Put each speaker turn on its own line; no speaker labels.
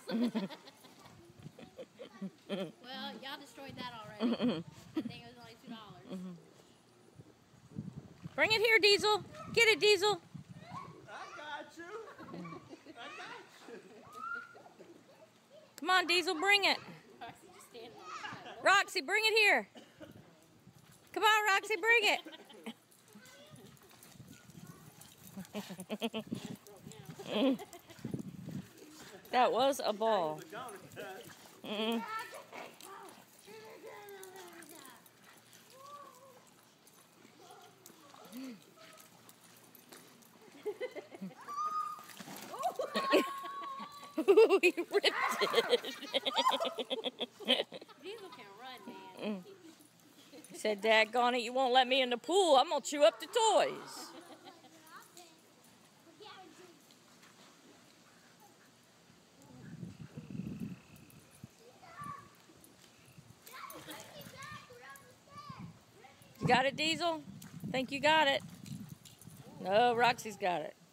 Well, y'all destroyed that already. I think it was only $2.
Bring it here, Diesel. Get it, Diesel.
I got you. I got you.
Come on, Diesel, bring it.
Roxy just standing on the side.
Roxy, bring it here. Come on, Roxy, bring it. That was a ball. He ripped it.
Diesel can run, man.
He said, "Daggone it, you won't let me in the pool. I'm going to chew up the toys." You got it, Diesel? I think you got it. No, Roxy's got it.